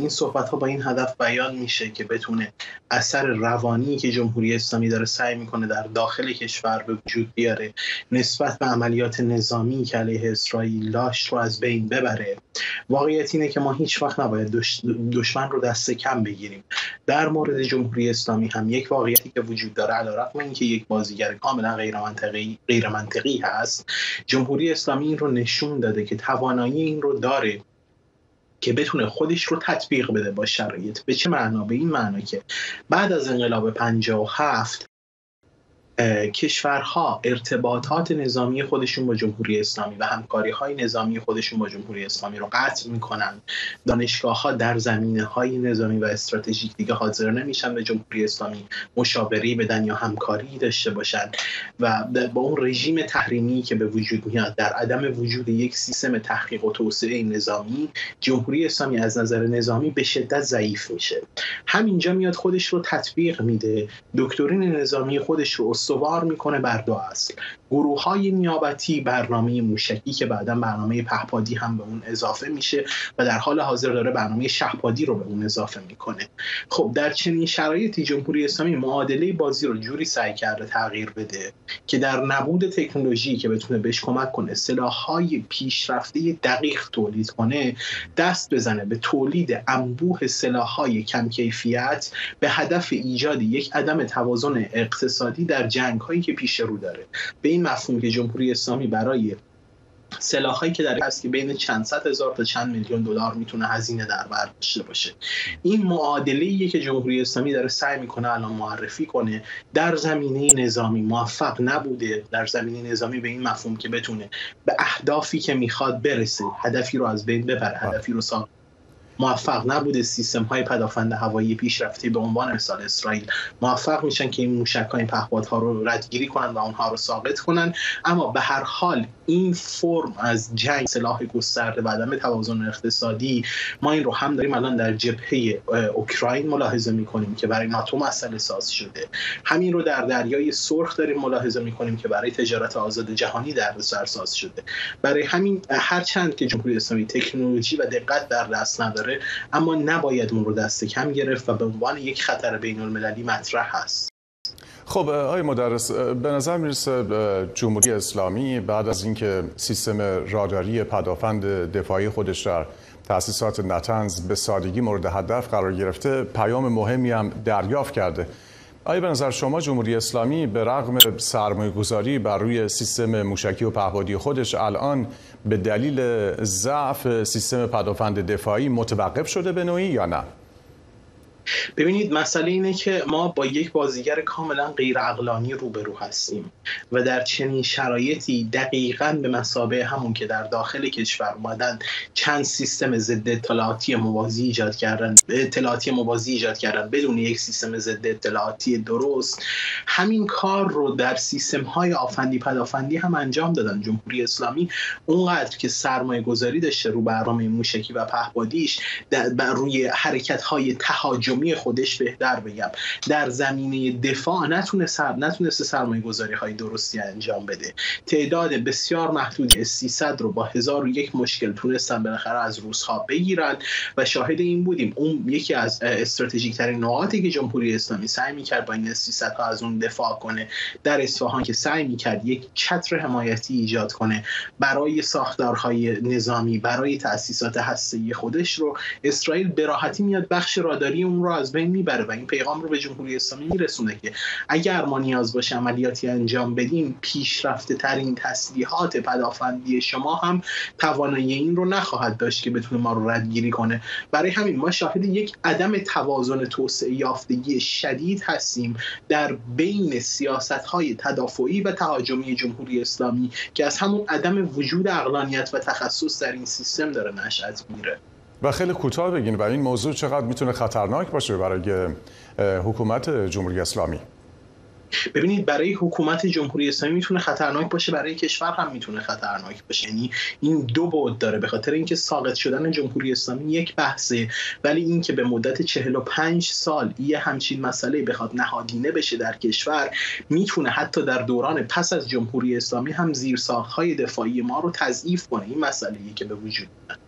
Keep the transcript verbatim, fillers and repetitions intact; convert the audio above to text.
این صحبت‌ها با این هدف بیان میشه که بتونه اثر روانی که جمهوری اسلامی داره سعی میکنه در داخل کشور به وجود بیاره نسبت به عملیات نظامی که علیه اسرائیل داشت رو از بین ببره. واقعیت اینه که ما هیچ وقت نباید دشمن رو دست کم بگیریم. در مورد جمهوری اسلامی هم یک واقعیتی که وجود داره، علیرغم اینکه یک بازیگر کاملا غیر منطقی غیر منطقی هست، جمهوری اسلامی این رو نشون داده که توانایی این رو داره که بتونه خودش رو تطبیق بده با شرایط. به چه معنا؟ به این معنا که بعد از انقلاب پنجاه و هفت کشورها ارتباطات نظامی خودشون با جمهوری اسلامی و همکاری‌های نظامی خودشون با جمهوری اسلامی رو قطع می‌کنن. دانشگاه‌ها در زمینه‌های نظامی و استراتژیک دیگه حاضر نمیشن به جمهوری اسلامی مشاوره بدن یا همکاری داشته باشن و با اون رژیم تحریمی که به وجود میاد، در عدم وجود یک سیستم تحقیق و توسعه نظامی، جمهوری اسلامی از نظر نظامی به شدت ضعیف میشه. همینجا میاد خودش رو تطبیق میده، دکترین نظامی خودش رو استوار میکنه بر دو اصل: گروه‌های نیابتی، برنامه موشکی که بعداً برنامه پهپادی هم به اون اضافه میشه و در حال حاضر داره برنامه شهپادی رو به اون اضافه میکنه. خب در چنین شرایطی جمهوری اسلامی معادله بازی رو جوری سعی کرده تغییر بده که در نبود تکنولوژی که بتونه بهش کمک کنه سلاح‌های پیشرفته دقیق تولید کنه، دست بزنه به تولید انبوه سلاح‌های کم کیفیت به هدف ایجاد یک عدم توازن اقتصادی در جنگ‌هایی که پیش رو داره. به این مفهوم که جمهوری اسلامی برای سلاح‌هایی که در هست که بین چند صد هزار تا چند میلیون دلار میتونه هزینه در بر داشته باشه، این معادله‌ایه که جمهوری اسلامی داره سعی میکنه الان معرفی کنه. در زمینه نظامی موفق نبوده، در زمینه نظامی به این مفهوم که بتونه به اهدافی که میخواد برسه، هدفی رو از بین ببره، هدفی رو ساخت موفق نبوده. سیستم های پدافند هوایی پیشرفته به عنوان مثال اسرائیل موفق میشن که این موشک‌های پهپادها رو ردگیری کنن و اونها رو ساقط کنن، اما به هر حال این فرم از جنگ، سلاح گسترده و عدم توازن اقتصادی، ما این رو هم داریم الان در جبهه اوکراین ملاحظه میکنیم که برای ناتو مسئله ساز شده، همین رو در دریای سرخ داریم ملاحظه میکنیم که برای تجارت آزاد جهانی دردسر ساز شده. برای همین هرچند که جمهوری اسلامی تکنولوژی و دقت در دست نداره، اما نباید اون رو دست کم گرفت و به عنوان یک خطر بین المللی مطرح هست. خب آقای مدرس، به نظر میرسه جمهوری اسلامی بعد از اینکه سیستم راداری پدافند دفاعی خودش در تأسیسات نتنز به سادگی مورد هدف قرار گرفته، پیام مهمی هم دریافت کرده. آیا به نظر شما جمهوری اسلامی به رغم سرمایه‌گذاری بر روی سیستم موشکی و پهپادی خودش الان به دلیل ضعف سیستم پدافند دفاعی متوقف شده به نوعی یا نه؟ ببینید، مسئله اینه که ما با یک بازیگر کاملا غیر عقلانی روبرو هستیم و در چنین شرایطی دقیقاً به مثابه همون که در داخل کشور اومدن چند سیستم ضد اطلاعاتی موازی ایجاد کردن اطلاعاتی موازی ایجاد کردن بدون یک سیستم ضد اطلاعاتی درست، همین کار رو در سیستم‌های آفندی پدافندی هم انجام دادن. جمهوری اسلامی اونقدر که سرمایه گذاری داشته رو برنامه موشکی و پهپادیش، بر روی حرکت‌های تهاجمی خودش بهتر بگم، در زمینه دفاع نتونست سر نتونست سرمایه گذاری های درستی انجام بده. تعداد بسیار محدود سیصد رو با هزار و یک مشکل تونستن بالاخره از روس‌ها بگیرن و شاهد این بودیم. اون یکی از استراتژیک ترین نقاطی که جمهوری اسلامی سعی میکرد با این سیصد ها از اون دفاع کنه در اصفهان، که سعی میکرد یک چتر حمایتی ایجاد کنه برای ساختارهای نظامی، برای تأسیسات هسته‌ای خودش، رو اسرائیل به راحتی میاد بخش راداری اون رو از بین میبره و این پیغام رو به جمهوری اسلامی میرسونه که اگر ما نیاز باشه عملیاتی انجام بدیم، پیشرفته ترین تسلیحات پدافندی شما هم توانایی این رو نخواهد داشت که بتونه ما رو ردگیری کنه. برای همین ما شاهد یک عدم توازن توسعه یافتگی شدید هستیم در بین سیاست‌های تدافعی و تهاجمی جمهوری اسلامی که از همون عدم وجود عقلانیت و تخصص در این سیستم داره نشأت میگیره. و خیلی کوتاه بگین و این موضوع چقدر میتونه خطرناک باشه برای حکومت جمهوری اسلامی؟ ببینید، برای حکومت جمهوری اسلامی میتونه خطرناک باشه، برای کشور هم میتونه خطرناک باشه. یعنی این دو بعد داره، به خاطر اینکه ساقط شدن جمهوری اسلامی یک بحثه، ولی اینکه به مدت چهل و پنج سال یه همچین مسئله بخواد نهادینه بشه در کشور، میتونه حتی در دوران پس از جمهوری اسلامی هم زیرساخت‌های دفاعی ما رو تضعیف کنه. این مسئله‌ای که به وجود میاد.